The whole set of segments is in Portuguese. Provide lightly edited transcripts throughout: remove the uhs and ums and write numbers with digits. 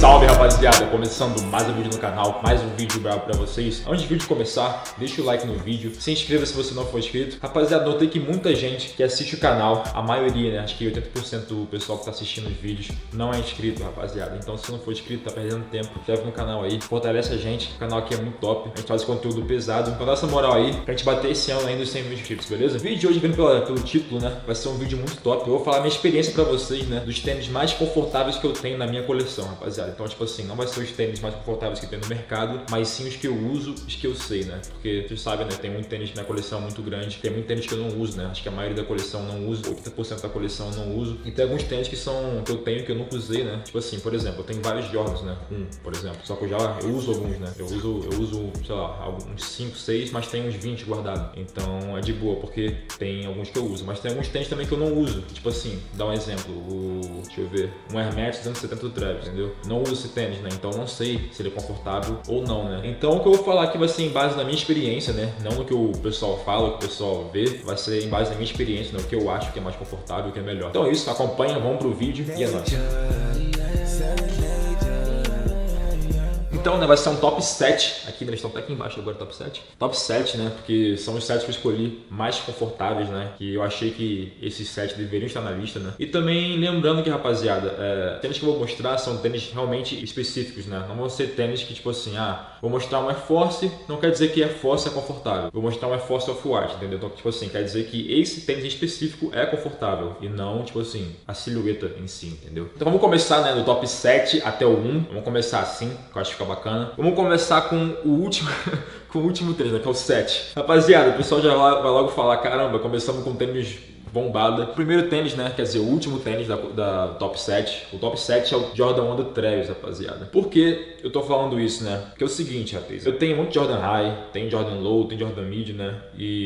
Salve rapaziada, começando mais um vídeo no canal, mais um vídeo bravo pra vocês. Antes do vídeo começar, deixa o like no vídeo, se inscreva se você não for inscrito. Rapaziada, notei que muita gente que assiste o canal, a maioria, né, acho que 80% do pessoal que tá assistindo os vídeos não é inscrito, rapaziada. Então se não for inscrito, tá perdendo tempo, inscreve no canal aí, fortalece a gente, o canal aqui é muito top, a gente faz conteúdo pesado. Então dá essa moral aí, pra gente bater esse ano ainda os 100 mil inscritos, beleza? O vídeo de hoje, vendo pelo título, né, vai ser um vídeo muito top. Eu vou falar minha experiência pra vocês, né, dos tênis mais confortáveis que eu tenho na minha coleção, rapaziada. Então, tipo assim, não vai ser os tênis mais confortáveis que tem no mercado, mas sim os que eu uso, os que eu sei, né? Porque vocês sabem, né? Tem muito tênis na minha coleção muito grande, tem muito tênis que eu não uso, né? Acho que a maioria da coleção eu não uso, 80% da coleção eu não uso. E tem alguns tênis que eu tenho que eu nunca usei, né? Tipo assim, por exemplo, eu tenho vários Jordans, né? Por exemplo. Só que eu uso alguns, né? Eu uso, sei lá, uns 5, 6, mas tem uns 20 guardados. Então é de boa, porque tem alguns que eu uso. Mas tem alguns tênis também que eu não uso. Tipo assim, dá um exemplo, deixa eu ver, um Air Max 270 do Travis, entendeu? Não uso esse tênis, né? Então não sei se ele é confortável ou não, né? Então o que eu vou falar aqui vai ser em base na minha experiência, né? Não no que o pessoal fala, o que o pessoal vê, vai ser em base na minha experiência, né? O que eu acho que é mais confortável, o que é melhor. Então é isso, acompanha, vamos pro vídeo e é nóis. Então, né, vai ser um top 7 aqui, né, eles estão até aqui embaixo agora, top 7. Top 7, né, porque são os 7 que eu escolhi mais confortáveis, né, que eu achei que esses 7 deveriam estar na lista, né. E também lembrando que, rapaziada, tênis que eu vou mostrar são tênis realmente específicos, né, não vão ser tênis que, tipo assim, vou mostrar um Air Force, não quer dizer que Air Force é confortável. Vou mostrar um Air Force Off-White, entendeu? Então, tipo assim, quer dizer que esse tênis em específico é confortável e não, tipo assim, a silhueta em si, entendeu? Então vamos começar, né, do top 7 até o 1. Vamos começar assim, que eu acho que fica bacana. Vamos começar com o último com o último tênis, né, que é o 7. Rapaziada, o pessoal já vai logo falar, caramba, começamos com tênis bombada. O primeiro tênis, né, quer dizer, o último tênis da top 7. O top 7 é o Jordan 1 do Travis, rapaziada. Por que eu tô falando isso, né? Porque é o seguinte, rapaz, eu tenho muito Jordan High, tem Jordan Low, tem Jordan Mid, né?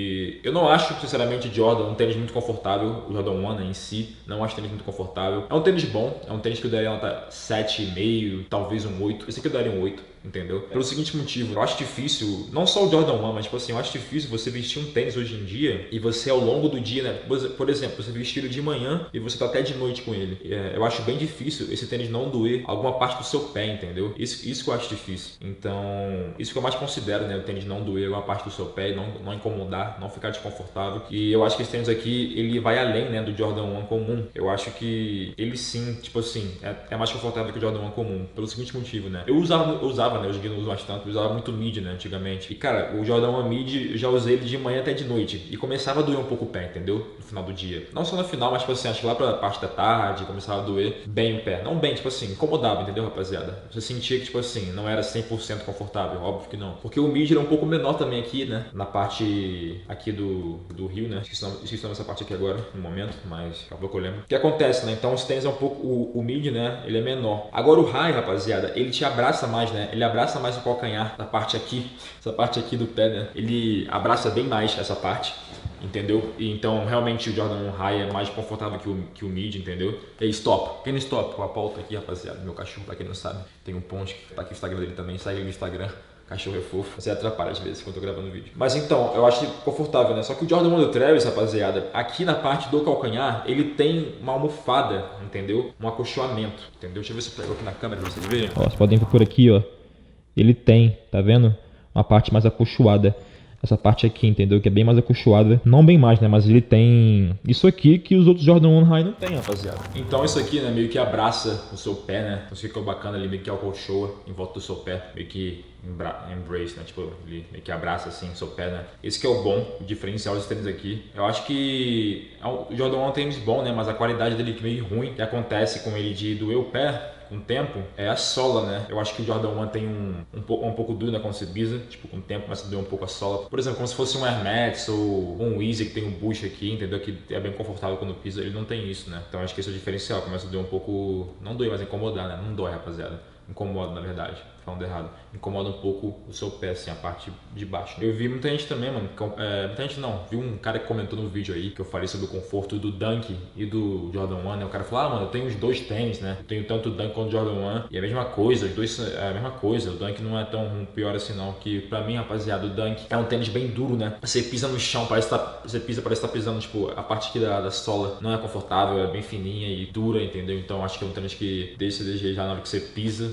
E eu não acho, sinceramente, Jordan um tênis muito confortável. O Jordan 1, né, em si, não acho tênis muito confortável. É um tênis bom, é um tênis que eu daria nota 7,5, talvez um 8. Esse aqui eu daria um 8. Entendeu? Pelo seguinte motivo, eu acho difícil, não só o Jordan 1, mas tipo assim, eu acho difícil você vestir um tênis hoje em dia e você ao longo do dia, né? Por exemplo, você vestir ele de manhã e você tá até de noite com ele. Eu acho bem difícil esse tênis não doer alguma parte do seu pé, entendeu? Isso que eu acho difícil. Então, isso que eu mais considero, né? O tênis não doer alguma parte do seu pé, não incomodar, não ficar desconfortável. E eu acho que esse tênis aqui, ele vai além, né, do Jordan 1 comum. Eu acho que ele sim, tipo assim, é mais confortável que o Jordan 1 comum. Pelo seguinte motivo, né? Eu usava, né? Hoje em dia não uso mais tanto, eu usava muito mid, né, antigamente. E cara, o Jordan 1 mid, eu já usei ele de manhã até de noite. E começava a doer um pouco o pé, entendeu? No final do dia. Não só no final, mas tipo assim, acho que lá pra parte da tarde, começava a doer bem o pé. Não bem, tipo assim, incomodava, entendeu, rapaziada? Você sentia que, tipo assim, não era 100% confortável, óbvio que não. Porque o mid era um pouco menor também aqui, né, na parte aqui do Rio, né. Esqueci essa parte aqui agora, no momento, mas acabou que eu lembro. O que acontece, né? Então os tênis é um pouco, o mid, né, ele é menor. Agora o high, rapaziada, ele te abraça mais, né? Ele abraça mais o calcanhar, da parte aqui, essa parte aqui do pé, né? Ele abraça bem mais essa parte, entendeu? E então realmente o Jordan 1 High é mais confortável que o Mid, entendeu? E aí, stop, pequeno stop, com a pauta aqui, rapaziada, meu cachorro, pra quem não sabe, tem um Ponte, tá aqui o Instagram dele também, segue ele no Instagram. Cachorro é fofo, você atrapalha às vezes quando eu tô gravando o vídeo. Mas então, eu acho confortável, né? Só que o Jordan 1 do Travis, rapaziada, aqui na parte do calcanhar, ele tem uma almofada, entendeu? Um acolchoamento, entendeu? Deixa eu ver se eu pego aqui na câmera pra vocês verem. Ó, vocês podem ver por aqui, ó. Ele tem, tá vendo? Uma parte mais acolchoada. Essa parte aqui, entendeu? Que é bem mais acolchoada. Não bem mais, né? Mas ele tem isso aqui que os outros Jordan 1 High não tem, rapaziada. Então isso aqui, né? Meio que abraça o seu pé, né? Então fica bacana ali, meio que acolchoa em volta do seu pé. Meio que embrace, né? Tipo, ele meio que abraça assim o seu pé, né? Esse que é o bom, o diferencial dos tênis aqui. Eu acho que o Jordan 1 é um tênis bom, né? Mas a qualidade dele é meio ruim. O que acontece com ele de doer o pé com o tempo é a sola, né? Eu acho que o Jordan 1 tem um pouco duro, né, quando você pisa, tipo, com o tempo começa a doer um pouco a sola. Por exemplo, como se fosse um Air Max ou um Easy que tem um bush aqui, entendeu? Que é bem confortável quando pisa, ele não tem isso, né? Então acho que esse é o diferencial, começa a doer um pouco, não doer, mas incomodar, né? Não dói, rapaziada. Incomoda, na verdade, falando errado. Incomoda um pouco o seu pé, assim, a parte de baixo. Eu vi muita gente também, mano, muita gente não, vi um cara que comentou no vídeo aí, que eu falei sobre o conforto do Dunk e do Jordan 1, né? O cara falou, mano, eu tenho os dois tênis, né? Eu tenho tanto o Dunk quanto o Jordan 1, e é a mesma coisa, os dois é a mesma coisa. O Dunk não é tão pior assim não, que pra mim, rapaziada, o Dunk é um tênis bem duro, né? Você pisa no chão, parece que tá pisando, tipo, a parte aqui da sola não é confortável, é bem fininha e dura, entendeu? Então acho que é um tênis que deixa na hora que você pisa,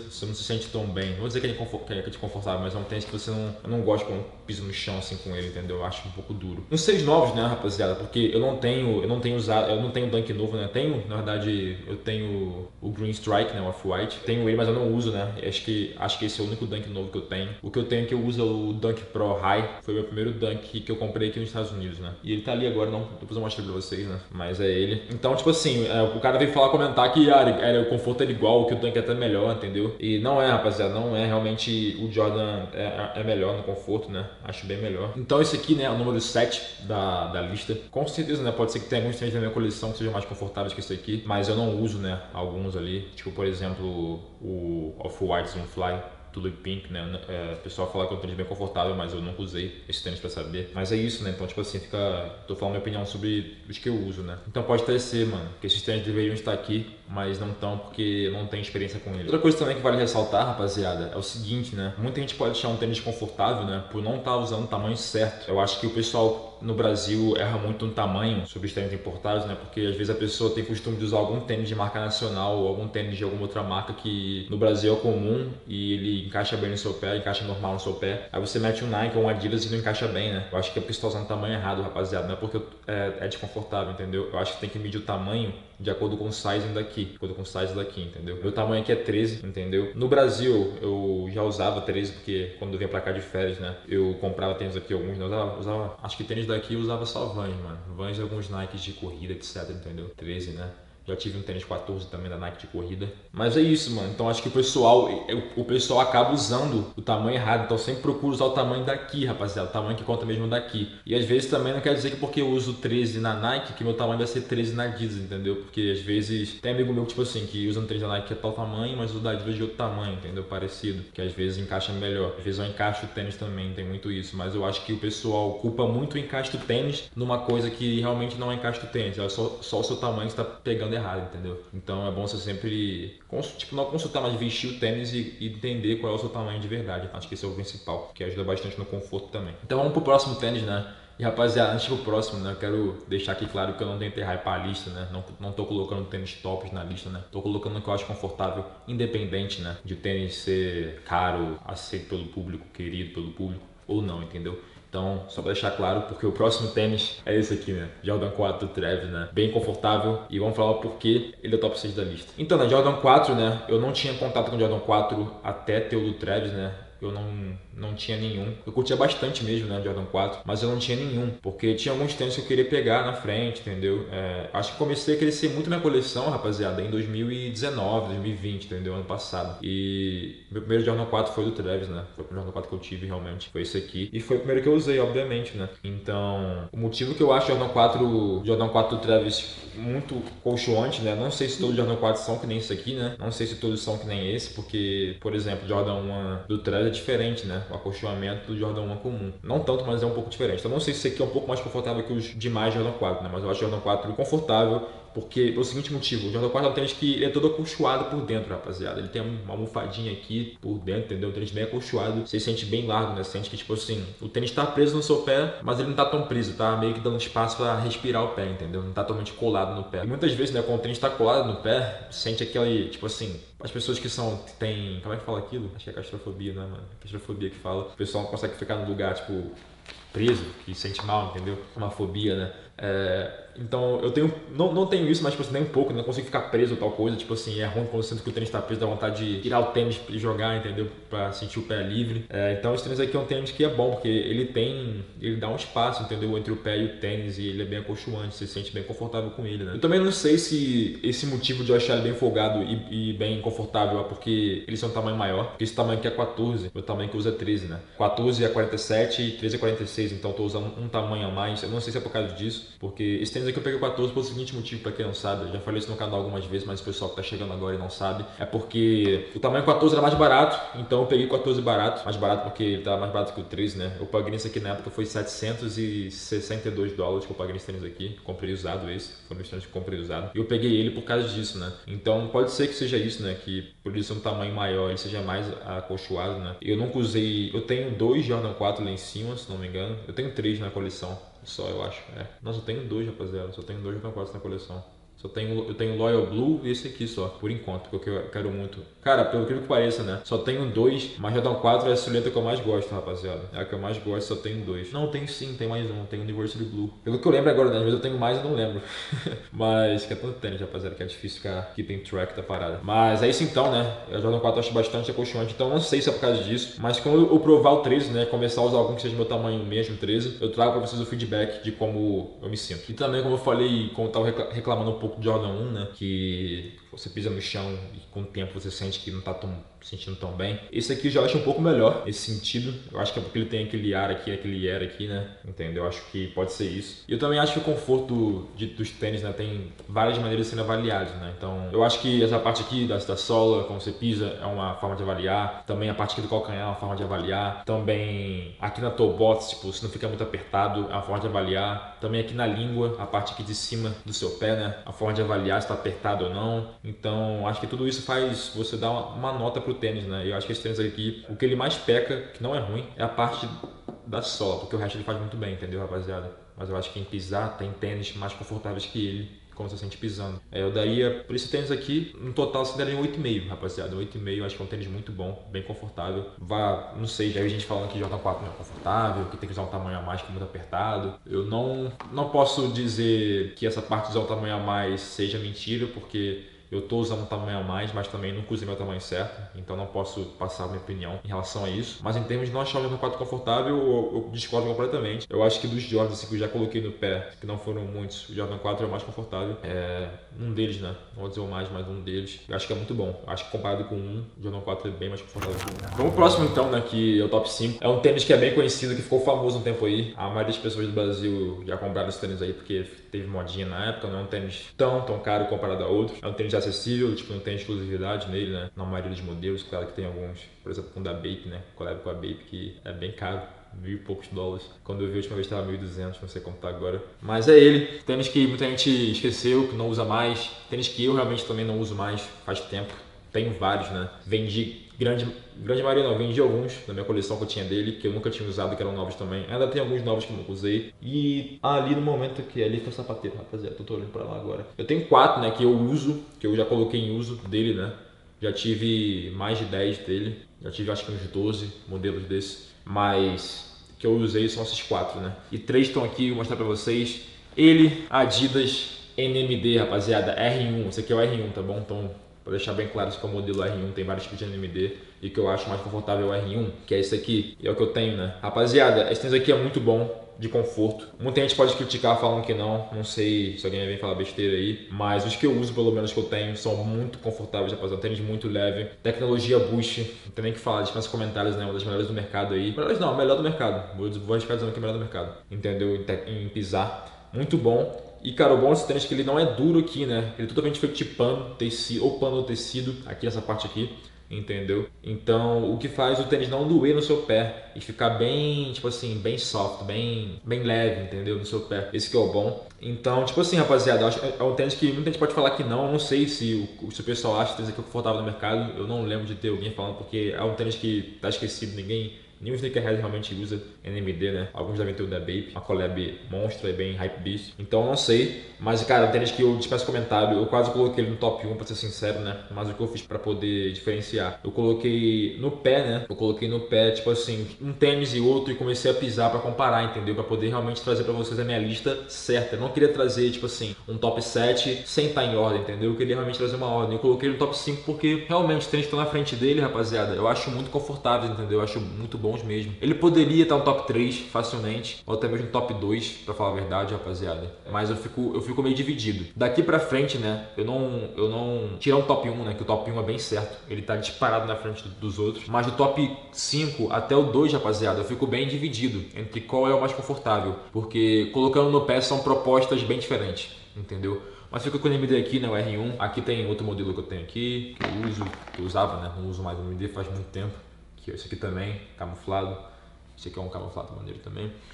você não se sente tão bem. Não vou dizer que ele é desconfortável, mas é um tênis que você não... Eu não gosto quando piso no chão assim com ele, entendeu? Eu acho um pouco duro. Uns 6 novos, né, rapaziada? Porque eu não tenho usado, eu não tenho Dunk novo, né? Tenho, na verdade, eu tenho o Green Strike, né, o Off-White. Tenho ele, mas eu não uso, né? Acho que esse é o único Dunk novo que eu tenho. O que eu tenho que eu uso é o Dunk Pro High. Foi o meu primeiro Dunk que eu comprei aqui nos Estados Unidos, né? E ele tá ali agora, não, depois eu mostro pra vocês, né? Mas é ele. Então, tipo assim, o cara veio comentar que o conforto era igual, que o Dunk é até melhor, entendeu? E não é, rapaziada, não é. Realmente o Jordan é melhor no conforto, né? Acho bem melhor. Então esse aqui, né, é o número 7 da lista. Com certeza, né, pode ser que tenha alguns tênis da minha coleção que sejam mais confortáveis que esse aqui, mas eu não uso, né, alguns ali. Tipo, por exemplo, o Off-White Zoomfly. Tulip Pink, né? O pessoal fala que é um tênis bem confortável, mas eu nunca usei esse tênis pra saber. Mas é isso, né? Então, tipo assim, tô falando minha opinião sobre os que eu uso, né? Então pode até ser, mano, que esses tênis deveriam estar aqui, mas não estão porque eu não tenho experiência com eles. Outra coisa também que vale ressaltar, rapaziada, é o seguinte, né? Muita gente pode achar um tênis confortável, né? Por não estar usando o tamanho certo. Eu acho que o pessoal no Brasil erra muito no tamanho sobre os tênis importados, né? Porque às vezes a pessoa tem costume de usar algum tênis de marca nacional ou algum tênis de alguma outra marca que no Brasil é comum e ele encaixa bem no seu pé, encaixa normal no seu pé. Aí você mete um Nike ou um Adidas e não encaixa bem, né? Eu acho que é porque você tá usando o tamanho errado, rapaziada. Não é porque é desconfortável, entendeu? Eu acho que tem que medir o tamanho de acordo com o sizing daqui, de acordo com o size daqui, entendeu? Meu tamanho aqui é 13, entendeu? No Brasil eu já usava 13 porque quando eu vinha pra cá de férias, né? Eu comprava tênis aqui, alguns, né? Usava acho que tênis daqui eu usava só Vans, mano. Vans e alguns Nikes de corrida, etc, entendeu? 13, né? Já tive um tênis 14 também da Nike de corrida. Mas é isso, mano. Então acho que o pessoal acaba usando o tamanho errado. Então sempre procura usar o tamanho daqui, rapaziada. O tamanho que conta mesmo daqui. E às vezes também não quer dizer que porque eu uso 13 na Nike, que meu tamanho vai ser 13 na Adidas, entendeu? Porque às vezes tem amigo meu, tipo assim, que usa um tênis da Nike que é tal tamanho, mas o da Adidas de outro tamanho, entendeu? Parecido. Que às vezes encaixa melhor. Às vezes eu encaixo o tênis também, tem muito isso. Mas eu acho que o pessoal culpa muito o encaixe do tênis numa coisa que realmente não é encaixe do tênis. É só o seu tamanho que está pegando errado, entendeu? Então é bom você sempre não consultar, mas vestir o tênis e entender qual é o seu tamanho de verdade. Acho que esse é o principal, que ajuda bastante no conforto também. Então vamos pro próximo tênis, né? E rapaziada, antes do próximo, né, eu quero deixar aqui claro que eu não tentei hypar a lista, né? Não tô colocando tênis tops na lista, né? Tô colocando o que eu acho confortável, independente, né? De tênis ser caro, aceito pelo público, querido pelo público ou não, entendeu? Então, só pra deixar claro, porque o próximo tênis é esse aqui, né? Jordan 4 do Travis, né? Bem confortável e vamos falar o porquê ele é o top 6 da lista. Então, né, Jordan 4, né? Eu não tinha contato com o Jordan 4 até ter o do Travis, né? Eu não tinha nenhum. Eu curtia bastante mesmo, né, Jordan 4, mas eu não tinha nenhum, porque tinha alguns tênis que eu queria pegar na frente, entendeu? Acho que comecei a crescer muito minha coleção, rapaziada, em 2019, 2020, entendeu? Ano passado. E meu primeiro Jordan 4 foi do Travis, né? Foi o primeiro Jordan 4 que eu tive realmente, foi esse aqui. E foi o primeiro que eu usei, obviamente, né? Então, o motivo que eu acho Jordan 4 do Travis muito colchuante, né? Não sei se todos os Jordan 4 são que nem esse aqui, né? Não sei se todos são que nem esse, porque, por exemplo, Jordan 1 do Travis é diferente, né? O acolchoamento do Jordan 1 comum. Não tanto, mas é um pouco diferente. Então não sei se esse aqui é um pouco mais confortável que os demais Jordan 4, né? Mas eu acho o Jordan 4 confortável, porque pelo seguinte motivo, o Jordan 4 é um tênis que ele é todo acolchoado por dentro, rapaziada. Ele tem uma almofadinha aqui por dentro, entendeu? Um tênis bem acolchoado. Você sente bem largo, né? Você sente que, tipo assim, o tênis tá preso no seu pé, mas ele não tá tão preso, tá meio que dando espaço pra respirar o pé, entendeu? Não tá totalmente colado no pé. E muitas vezes, né, quando o tênis tá colado no pé, sente aquele, tipo assim, as pessoas que tem, como é que fala aquilo? Acho que é claustrofobia, né, mano? Claustrofobia que fala. O pessoal não consegue ficar no lugar, tipo, preso, que sente mal, entendeu? Uma fobia, né? Então eu tenho, não tenho isso, mas tipo assim, nem um pouco, não consigo ficar preso ou tal coisa, tipo assim, é ruim quando eu sinto que o tênis tá preso, dá vontade de tirar o tênis e jogar, entendeu? Pra sentir o pé livre. Então esse tênis aqui é um tênis que é bom, porque ele dá um espaço, entendeu? Entre o pé e o tênis e ele é bem acolchoante, você se sente bem confortável com ele, né? Eu também não sei se esse motivo de eu achar ele bem folgado e bem confortável é porque eles são um tamanho maior, porque esse tamanho aqui é 14, o tamanho que eu uso é 13, né? 14 é 47 e 13 é 46, então eu tô usando um tamanho a mais, eu não sei se é por causa disso, porque esse tênis aqui eu peguei o 14 pelo seguinte motivo, pra quem não sabe, eu já falei isso no canal algumas vezes, mas o pessoal que tá chegando agora e não sabe, é porque o tamanho 14 era mais barato, então eu peguei o 14 barato, mais barato porque ele tava mais barato que o 13, né? Eu paguei nesse aqui na época foi $762 que eu paguei nesse tênis aqui, comprei usado esse, foi um dos tênis que eu comprei usado, e eu peguei ele por causa disso, né? Então pode ser que seja isso, né? Que por ele ser um tamanho maior, ele seja mais acolchoado, né? Eu nunca usei, eu tenho 2 Jordan 4 lá em cima, se não me engano, eu tenho 3 na coleção. Só, eu acho. Nossa, eu tenho 2, rapaziada. Só tenho 2 Jordan 4 na coleção. Eu tenho Loyal Blue e esse aqui só, por enquanto, porque eu quero muito. Cara, pelo que pareça, né? Só tenho dois, mas Jordan 4 é a silhueta que eu mais gosto, rapaziada. É a que eu mais gosto, só tenho dois. Não, tem sim, tem mais um, tem University Blue. Pelo que eu lembro agora, né? Às vezes eu tenho mais e não lembro. Mas que é tanto tênis, rapaziada, que é difícil ficar keeping track da parada. Mas é isso então, né? A Jordan 4 eu acho bastante aconchegante, então não sei se é por causa disso. Mas quando eu provar o 13, né? Começar a usar algum que seja do meu tamanho mesmo, 13, eu trago pra vocês o feedback de como eu me sinto. E também, como eu falei, como eu tava reclamando um pouco de Jordan 1, né? Que você pisa no chão e com o tempo você sente que não tá sentindo tão bem. Esse aqui eu já acho um pouco melhor nesse sentido. Eu acho que é porque ele tem aquele ar aqui, aquele air aqui, né? Entendeu? Eu acho que pode ser isso. E eu também acho que o conforto dos tênis, né, tem várias maneiras de serem avaliados, né? Então, eu acho que essa parte aqui da sola, como você pisa, é uma forma de avaliar. Também a parte aqui do calcanhar é uma forma de avaliar. Também aqui na toe box, tipo, se não fica muito apertado, é uma forma de avaliar. Também aqui na língua, a parte aqui de cima do seu pé, né? A forma de avaliar se está apertado ou não. Então, acho que tudo isso faz você dar uma nota pro tênis, né? Eu acho que esse tênis aqui, o que ele mais peca, que não é ruim, é a parte da sola, porque o resto ele faz muito bem, entendeu, rapaziada? Mas eu acho que em pisar tem tênis mais confortáveis que ele, como você sente pisando. Eu daria, por esse tênis aqui, no total você daria um 8,5, rapaziada. 8,5, eu acho que é um tênis muito bom, bem confortável. Não sei, já vi gente falando que Jordan 4 não é confortável, que tem que usar um tamanho a mais, que é muito apertado. Eu não posso dizer que essa parte de usar um tamanho a mais seja mentira, porque eu estou usando um tamanho a mais, mas também nunca usei meu tamanho certo, então não posso passar a minha opinião em relação a isso. Mas em termos de não achar o Jordan 4 confortável, eu discordo completamente. Eu acho que dos Jordans assim, que eu já coloquei no pé, que não foram muitos, o Jordan 4 é o mais confortável. É um deles, né? Não vou dizer o mais, mas um deles. Eu acho que é muito bom. Eu acho que comparado com o Jordan 4 é bem mais confortável que o 1. Vamos pro próximo então, né? Que é o top 5. É um tênis que é bem conhecido, que ficou famoso um tempo aí. A maioria das pessoas do Brasil já compraram esse tênis aí, porque teve modinha na época. Não é um tênis tão caro comparado a outros. É um tênis acessível, tipo, não tem exclusividade nele, né? Na maioria dos modelos, claro que tem alguns, por exemplo, com o da Bape, né? Collab com a Bape, que é bem caro. $1.000 e poucos. Quando eu vi a última vez estava 1.200, não sei como tá agora. Mas é ele. Tênis que muita gente esqueceu, que não usa mais. Tênis que eu realmente também não uso mais faz tempo. Tenho vários, né? Vendi grande maioria não, vendi alguns da minha coleção que eu tinha dele, que eu nunca tinha usado, que eram novos também. Ainda tem alguns novos que eu nunca usei. E ali no momento que ali foi o sapateiro, rapaziada, tô olhando pra lá agora. Eu tenho 4, né, que eu uso, que eu já coloquei em uso dele, né? Já tive mais de 10 dele. Já tive acho que uns 12 modelos desse. Mas que eu usei são esses 4, né? E 3 estão aqui, vou mostrar pra vocês. Ele, Adidas NMD, rapaziada, R1. Esse aqui é o R1, tá bom? Então, pra deixar bem claro, esse aqui é o modelo R1, tem vários tipos de NMD. E que eu acho mais confortável é o R1, que é esse aqui. E é o que eu tenho, né? Rapaziada, esse tênis aqui é muito bom, de conforto. Muita gente pode criticar falando que não sei se alguém vem falar besteira aí, mas os que eu uso, pelo menos que eu tenho, são muito confortáveis, rapaziada. Tênis muito leve, tecnologia Boost, não tem nem o que falar, dispensa comentários, né? Uma das melhores do mercado aí. Melhores não, a melhor do mercado. Vou arriscar dizendo que é a melhor do mercado, entendeu? Em pisar, muito bom. E cara, o bom desse tênis é que ele não é duro aqui, né? Ele é totalmente feito de pano, tecido, ou pano ou tecido, aqui nessa parte aqui. Entendeu? Então, o que faz o tênis não doer no seu pé e ficar bem, tipo assim, bem soft, bem leve, entendeu? No seu pé. Esse que é o bom. Então, tipo assim, rapaziada, eu acho que é um tênis que muita gente pode falar que não. Eu não sei se o pessoal acha que o tênis aqui é confortável no mercado. Eu não lembro de ter alguém falando, porque é um tênis que tá esquecido, nenhum sneakerhead realmente usa NMD, né? Alguns devem ter o da Bape, uma collab monstra e bem hype beast. Então eu não sei, mas cara, o tênis que eu dispenso comentário, eu quase coloquei ele no top 1 pra ser sincero, né? Mas o que eu fiz pra poder diferenciar? Eu coloquei no pé, né? Eu coloquei no pé, tipo assim, um tênis e outro e comecei a pisar pra comparar, entendeu? Pra poder realmente trazer pra vocês a minha lista certa. Eu não queria trazer, tipo assim, um top 7 sem estar em ordem, entendeu? Eu queria realmente trazer uma ordem. Eu coloquei no top 5 porque realmente os tênis que estão na frente dele, rapaziada, eu acho muito confortável, entendeu? Eu acho muito bons mesmo. Ele poderia estar no top 3 facilmente, ou até mesmo no top 2, pra falar a verdade, rapaziada. Mas eu fico meio dividido. Daqui pra frente, né, eu não tirar um top 1, né, que o top 1 é bem certo. Ele tá disparado na frente dos outros. Mas do top 5 até o 2, rapaziada, eu fico bem dividido entre qual é o mais confortável. Porque colocando no pé são propostas bem diferentes, entendeu? Mas fica com o NMD aqui, né, o R1. Aqui tem outro modelo que eu tenho aqui, que eu uso, que eu usava, né, não uso mais o NMD faz muito tempo. Esse aqui também, camuflado. Esse aqui é um camuflado maneiro também.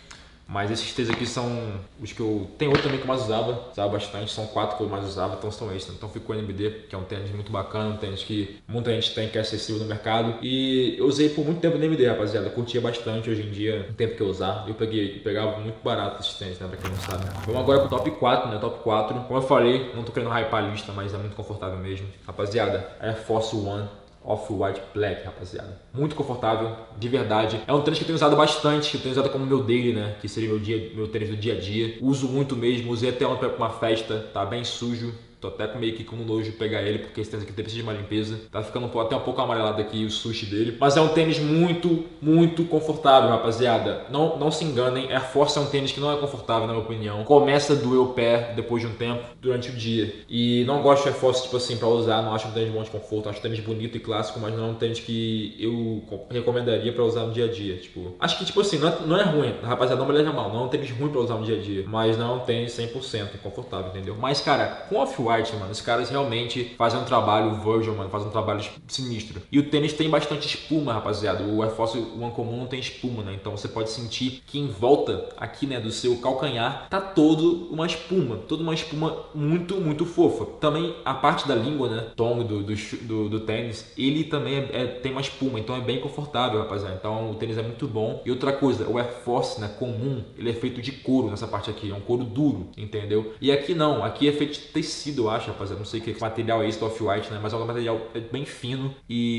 Mas esses três aqui são os que eu... Tem outro também que eu mais usava bastante, são 4 que eu mais usava, então são esses. Então ficou o NMD, que é um tênis muito bacana, um tênis que muita gente tem, que é acessível no mercado. E eu usei por muito tempo o NMD, rapaziada, eu curtia bastante hoje em dia, o tempo que eu usar. Eu pegava muito barato esses tênis, né, pra quem não sabe. Vamos agora pro top 4, né, top 4. Como eu falei, não tô querendo hypar a lista, mas é muito confortável mesmo. Rapaziada, Air Force One Off-White Black, rapaziada. Muito confortável, de verdade. É um tênis que eu tenho usado bastante, que eu tenho usado como meu daily, né? Que seria meu tênis do dia a dia. Uso muito mesmo, usei até ontem pra uma festa, tá bem sujo. Tô até meio que com nojo de pegar ele, porque esse tênis aqui precisa de uma limpeza. Tá ficando até um pouco amarelado aqui o sushi dele. Mas é um tênis muito, muito confortável, rapaziada. Não se enganem, Air Force é um tênis que não é confortável, na minha opinião. Começa a doer o pé depois de um tempo, durante o dia. E não gosto de Air Force, tipo assim, pra usar. Não acho um tênis bom de conforto. Acho um tênis bonito e clássico, mas não é um tênis que eu recomendaria pra usar no dia a dia. Tipo, acho que, tipo assim, não é ruim. Rapaziada, não me leve mal. Não é um tênis ruim pra usar no dia a dia. Mas não é um tênis 100% confortável, entendeu? Mas, cara, com Off-White, mano, os caras realmente fazem um trabalho Virgil, mano, fazem um trabalho sinistro. E o tênis tem bastante espuma, rapaziada. O Air Force One comum não tem espuma, né? Então você pode sentir que em volta aqui, né, do seu calcanhar tá toda uma espuma muito, muito fofa. Também a parte da língua, né, tongue do tênis, ele também tem uma espuma, então é bem confortável, rapaziada. Então o tênis é muito bom. E outra coisa, o Air Force, né, comum, ele é feito de couro nessa parte aqui, é um couro duro, entendeu? E aqui não, aqui é feito de tecido, eu acho, rapaziada. Não sei que material é esse do Off-White, né? Mas é um material bem fino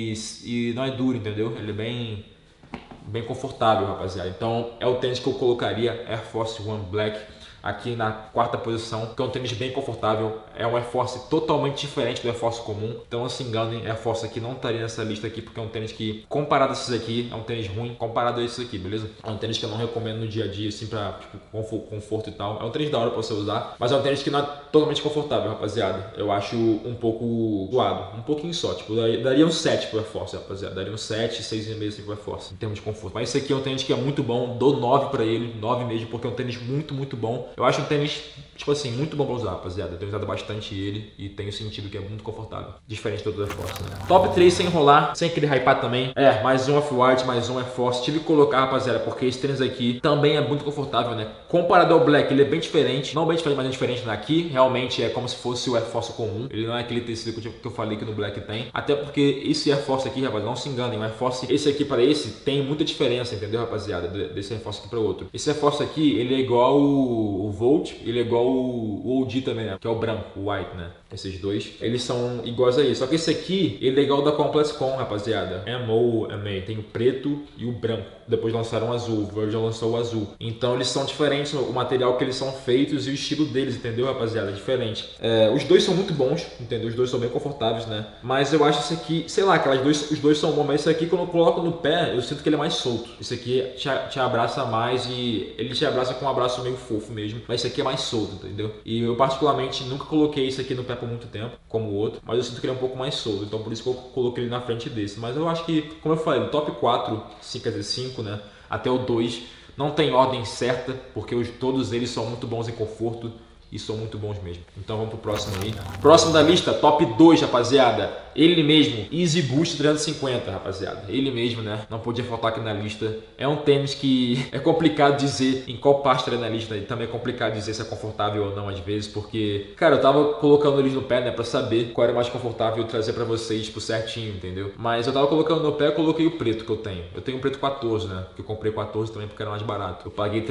e não é duro, entendeu? Ele é bem confortável, rapaziada. Então é o tênis que eu colocaria, Air Force One Black, aqui na quarta posição, que é um tênis bem confortável. É um Air Force totalmente diferente do Air Force comum, então não se enganem, Air Force aqui não estaria nessa lista aqui, porque é um tênis que, comparado a esses aqui, é um tênis ruim comparado a esses aqui, beleza? É um tênis que eu não recomendo no dia a dia, assim, pra tipo, conforto e tal. É um tênis da hora pra você usar, mas é um tênis que não é totalmente confortável, rapaziada. Eu acho um pouco zoado, um pouquinho só, tipo, daria um 7 pro Air Force, rapaziada. Daria um 7, 6,5 assim pro Air Force, em termos de conforto. Mas esse aqui é um tênis que é muito bom, dou 9 pra ele, 9 mesmo, porque é um tênis muito, muito bom. Eu acho um tênis, tipo assim, muito bom pra usar, rapaziada. Eu tenho usado bastante ele e tenho sentido que é muito confortável. Diferente do Air Force, né? Top 3 sem enrolar, sem querer hypar também. Mais um Off-White, mais um Air Force. Tive que colocar, rapaziada, porque esse tênis aqui também é muito confortável, né? Comparado ao Black, ele é bem diferente. Não bem diferente, mas é diferente daqui. Realmente é como se fosse o Air Force comum. Ele não é aquele tecido que eu falei que no Black tem. Até porque esse Air Force aqui, rapaziada, não se enganem. O Air Force, esse aqui para esse, tem muita diferença, entendeu, rapaziada? Desse Air Force aqui para o outro. Esse Air Force aqui, ele é igual o Volt, ele é igual o OG também, né? Que é o branco, o white, né? Esses dois, eles são iguais a isso. Só que esse aqui, ele é igual ao da ComplexCon, rapaziada. MO, tem o preto e o branco. Depois lançaram o azul, o Virgil lançou o azul. Então eles são diferentes, o material que eles são feitos e o estilo deles, entendeu, rapaziada? É diferente. Os dois são muito bons, entendeu? Os dois são bem confortáveis, né? Mas eu acho esse aqui, sei lá, os dois são bons, mas esse aqui quando eu coloco no pé, eu sinto que ele é mais solto. Esse aqui te abraça mais e ele te abraça com um abraço meio fofo mesmo. Mas esse aqui é mais solto, entendeu? E eu particularmente nunca coloquei esse aqui no pé por muito tempo, como o outro, mas eu sinto que ele é um pouco mais solto, então por isso que eu coloquei ele na frente desse. Mas eu acho que, como eu falei, no top 4, quer dizer 5, né, até o 2, não tem ordem certa, porque todos eles são muito bons em conforto e são muito bons mesmo. Então vamos pro próximo aí. Próximo da lista, top 2, rapaziada. Ele mesmo, Easy Boost 350, rapaziada. Ele mesmo, né? Não podia faltar aqui na lista. É um tênis que é complicado dizer em qual parte ele é na lista. E também é complicado dizer se é confortável ou não às vezes, porque, cara, eu tava colocando eles no pé, né, pra saber qual era mais confortável e trazer pra vocês, tipo, certinho, entendeu? Mas eu tava colocando no pé, eu coloquei o preto que eu tenho. Eu tenho o preto 14, né? Que eu comprei 14 também porque era mais barato. Eu paguei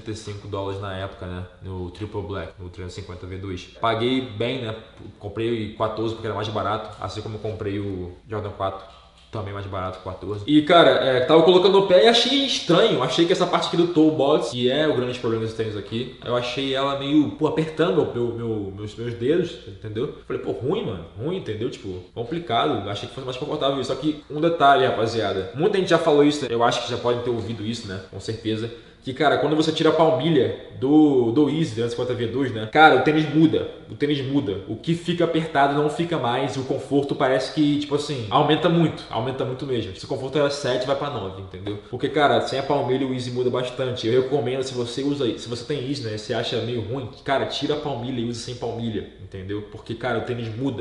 $335 na época, né? No Triple Black, no 350 V2. Paguei bem, né? Comprei 14 porque era mais barato, assim como eu comprei o Jordan 4. Também mais barato, 14. E, cara, tava colocando no pé e achei estranho. Achei que essa parte aqui do toe box, que é o grande problema desse tênis aqui, eu achei ela meio, apertando meus dedos, entendeu? Falei, ruim, mano. Ruim, entendeu? Tipo, complicado. Achei que fosse mais confortável isso. Só que, um detalhe, rapaziada. Muita gente já falou isso, né? Eu acho que já podem ter ouvido isso, né? Com certeza. Que, cara, quando você tira a palmilha do Easy 350 V2, né? Cara, o tênis muda. O tênis muda. O que fica apertado não fica mais. O conforto parece que, tipo assim, aumenta muito. Aumenta muito mesmo. Se o conforto era 7, vai pra 9, entendeu? Porque, cara, sem a palmilha o Easy muda bastante. Eu recomendo, se você tem Easy, né? Você acha meio ruim, cara, tira a palmilha e use sem palmilha, entendeu? Porque, cara, o tênis muda.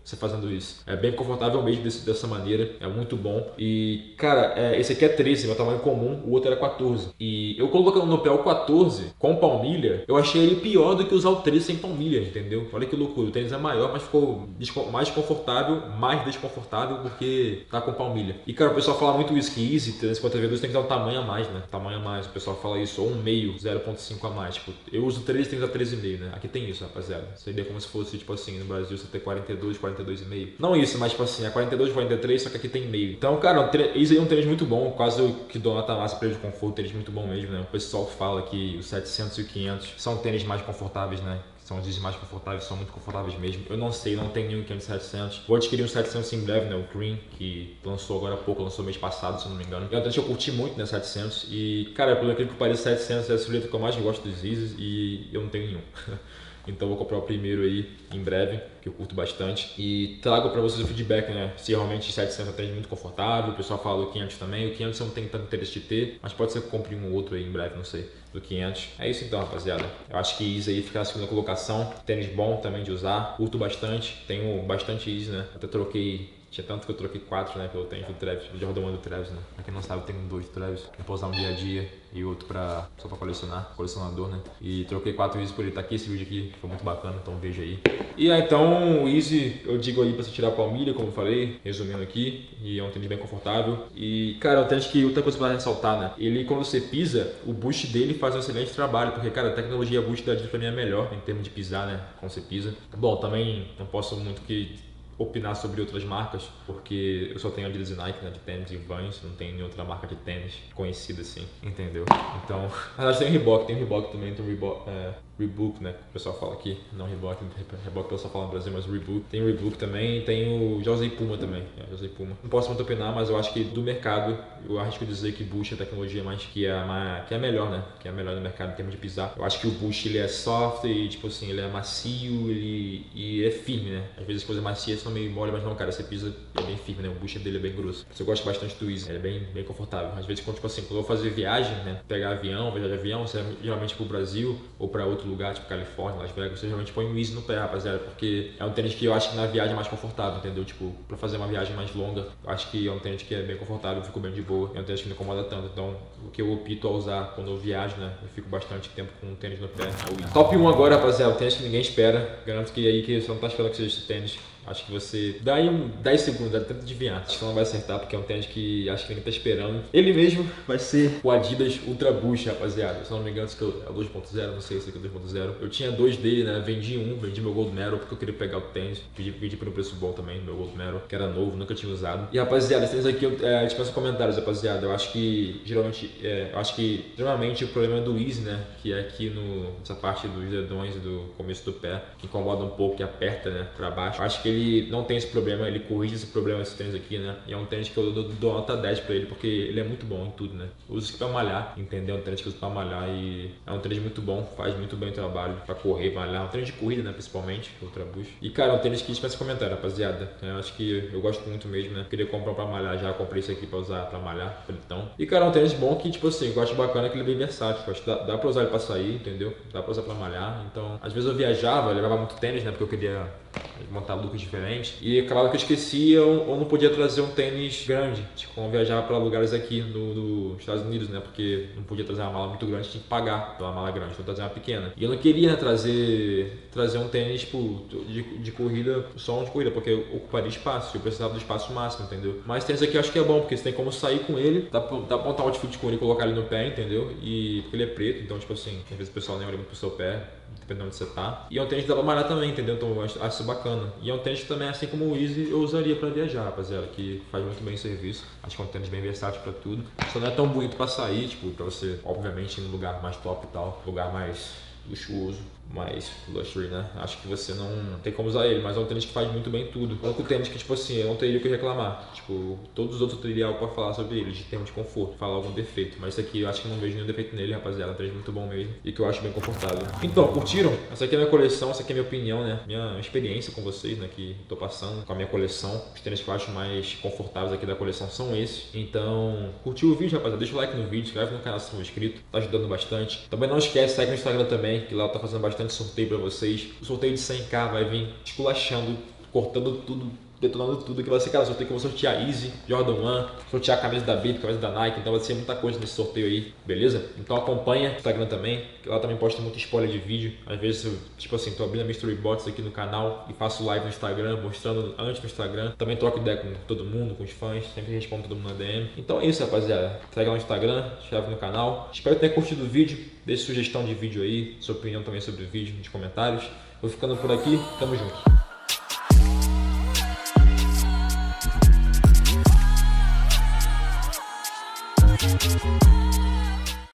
você fazendo isso. É bem confortável mesmo dessa maneira, é muito bom. E, cara, esse aqui é 13, meu tamanho comum, o outro era 14. E eu colocando no pé o 14 com palmilha, eu achei ele pior do que usar o 13 sem palmilha, entendeu? Olha que loucura, o tênis é maior, mas ficou mais confortável, mais desconfortável porque tá com palmilha. E, cara, o pessoal fala muito isso, que Easy, 350V2 tem que dar um tamanho a mais, né? Tamanho a mais, o pessoal fala isso, ou um meio, 0.5 a mais. Tipo, eu uso 13, tem que usar 13,5, né? Aqui tem isso, rapaziada. Seria como se fosse, tipo assim, no Brasil você ter 42, 42,5. Não isso, mas tipo assim, é 42, 43, só que aqui tem meio. Então, cara, Easy é um tênis muito bom, quase eu que dou nota massa pra ele de conforto, tênis muito bom mesmo, né? O pessoal fala que os 700 e o 500 são tênis mais confortáveis, né? São os jeans mais confortáveis, são muito confortáveis mesmo. Eu não sei, não tenho nenhum 500 700. Vou adquirir um 700 em breve, né? O Green, que lançou agora há pouco, lançou mês passado, se eu não me engano. E é um tênis que eu curti muito, né? 700. E, cara, pelo aquilo que pareça, 700 é a silhueta que eu mais gosto dos Yeezys e eu não tenho nenhum. Então vou comprar o primeiro aí em breve, que eu curto bastante. E trago para vocês o feedback, né? Se realmente 700 é muito confortável. O pessoal fala do 500 também. O 500 eu não tenho tanto interesse de ter, mas pode ser que eu compre um ou outro aí em breve, não sei, do 500. É isso então, rapaziada. Eu acho que Easy aí fica na segunda colocação. Tênis bom também de usar. Curto bastante. Tenho bastante Easy, né? Até troquei. Tinha tanto que eu troquei 4, né, pelo tênis do Travis, do Jordan do Travis, né. Pra quem não sabe, eu tenho 2 do Travis, um pra usar no dia a dia e outro só pra colecionar, colecionador, né. E troquei 4 Easy por ele. Tá aqui esse vídeo aqui, foi muito bacana, então veja aí. E então, o Easy, eu digo aí pra você tirar a palmilha, como eu falei, resumindo aqui, e é um tênis bem confortável. E, cara, é um tênis que outra coisa pra ressaltar, né, ele quando você pisa, o boost dele faz um excelente trabalho, porque, cara, a tecnologia boost da Adidas pra mim é melhor em termos de pisar, né, quando você pisa. Bom, também não posso muito opinar sobre outras marcas, porque eu só tenho Adidas e Nike, né, de tênis e Vans, não tenho nenhuma outra marca de tênis conhecida assim, entendeu? Então, na verdade tem o Reebok também, tem o Reebok, né, que o pessoal fala aqui, não Reebok o pessoal fala no Brasil, mas Reebok. Tem o Reebok também, tem já usei Puma também, já usei Puma. Não posso muito opinar, mas eu acho que do mercado, eu arrisco dizer que Boost é a tecnologia que é melhor, né, que é a melhor do mercado em termos de pisar. Eu acho que o Boost ele é soft e, tipo assim, ele é macio, e é firme, né, às vezes as coisas macias são meio mole, mas não, cara, você pisa é bem firme, né, o Boost dele é bem grosso. Eu gosto bastante do Easy, ele é bem confortável. Às vezes, quando, tipo assim, quando eu vou fazer viagem, né, pegar avião, viajar de avião, você geralmente pro Brasil ou pra outro lugar, tipo Califórnia, Las Vegas, você geralmente põe o Easy no pé, rapaziada, porque é um tênis que eu acho que na viagem é mais confortável, entendeu? Tipo, pra fazer uma viagem mais longa, eu acho que é um tênis que é bem confortável, eu fico bem de boa, é um tênis que não incomoda tanto. Então, o que eu opto a usar quando eu viajo, né, eu fico bastante tempo com um tênis no pé, é o Easy. Top 1 agora, rapaziada, o tênis que ninguém espera, garanto que aí que você não tá esperando que seja esse tênis. Acho que você dá aí 10 segundos, tenta adivinhar. Acho que não vai acertar porque é um tênis que acho que ninguém tá esperando. Ele mesmo vai ser o Adidas Ultra Boost, rapaziada. Se não me engano, esse aqui é o 2.0, não sei se aqui é o 2.0. Eu tinha 2 dele, né? Vendi meu Gold Medal porque eu queria pegar o tênis. Pedi por um preço bom também, meu Gold Medal, que era novo, nunca tinha usado. E rapaziada, esse tênis aqui, dispensa comentários, rapaziada. Eu acho que geralmente, o problema é do Easy, né? Que é aqui nessa parte dos dedões e do começo do pé, que incomoda um pouco, que aperta, né? Pra baixo. Eu acho que ele não tem esse problema, ele corrige esse problema, esse tênis aqui, né? E é um tênis que eu dou nota 10 pra ele, porque ele é muito bom em tudo, né? Eu uso isso pra malhar, entendeu? É um tênis que eu uso pra malhar e é um tênis muito bom, faz muito bem o trabalho pra correr, malhar. É um tênis de corrida, né? Principalmente, Ultra Boost. E, cara, é um tênis que dispensa comentário, rapaziada. Eu acho que eu gosto muito mesmo, né? Queria comprar pra malhar já, comprei esse aqui pra usar pra malhar, então. E, cara, é um tênis bom que, tipo assim, eu acho bacana que ele é bem versátil. Eu acho que dá pra usar ele pra sair, entendeu? Dá pra usar pra malhar. Então, às vezes eu viajava, eu levava muito tênis, né? Porque eu queria montar looks diferentes. E claro que eu esquecia ou não podia trazer um tênis grande, tipo, quando eu viajava para lugares aqui nos Estados Unidos, né? Porque não podia trazer uma mala muito grande, tinha que pagar pela mala grande, então trazer uma pequena. E eu não queria, né, trazer um tênis tipo, de corrida, só um de corrida, porque eu ocuparia espaço, eu precisava do espaço máximo, entendeu? Mas tênis aqui eu acho que é bom, porque você tem como sair com ele, dá pra montar um outfit com ele e colocar ele no pé, entendeu? E porque ele é preto, então tipo assim, às vezes o pessoal nem olha muito pro seu pé, dependendo de onde você tá. E é um tênis que dá pra malhar também, entendeu? Então eu acho isso bacana. E é um tênis que também, assim como o Easy, eu usaria pra viajar, rapaziada, que faz muito bem o serviço. Acho que é um tênis bem versátil pra tudo. Só não é tão bonito pra sair, tipo, pra você, obviamente, ir num lugar mais top e tal, lugar mais luxuoso, mais luxury, né? Acho que você não tem como usar ele, mas é um tênis que faz muito bem tudo. O único tênis que, tipo assim, eu não teria o que reclamar. Tipo, todos os outros eu teria algo pra falar sobre ele, de termos de conforto, falar algum defeito. Mas esse aqui eu acho que não vejo nenhum defeito nele, rapaziada. É um tênis muito bom mesmo e que eu acho bem confortável. Então, curtiram? Essa aqui é a minha coleção, essa aqui é a minha opinião, né? Minha experiência com vocês, né? Que tô passando com a minha coleção. Os tênis que eu acho mais confortáveis aqui da coleção são esses. Então, curtiu o vídeo, rapaziada? Deixa o like no vídeo, inscreve no canal se não é inscrito, tá ajudando bastante. Também não esquece, segue no Instagram também, que lá eu tô fazendo bastante sorteio pra vocês. O sorteio de 100k vai vir esculachando cortando tudo, detonando tudo, que vai ser, cara, sorteio que eu vou sortear Easy, Jordan 1, sortear a camisa da Bip, camisa da Nike, então vai ser muita coisa nesse sorteio aí, beleza? Então acompanha o Instagram também, que lá também posta muito spoiler de vídeo, às vezes eu, tipo assim, tô abrindo a Mystery Bots aqui no canal e faço live no Instagram, mostrando antes no Instagram, também troco ideia com todo mundo, com os fãs, sempre respondo todo mundo na DM. Então é isso, rapaziada, segue lá no Instagram, se inscreve no canal, espero que tenha curtido o vídeo, deixe sugestão de vídeo aí, sua opinião também sobre o vídeo nos comentários. Vou ficando por aqui, tamo junto.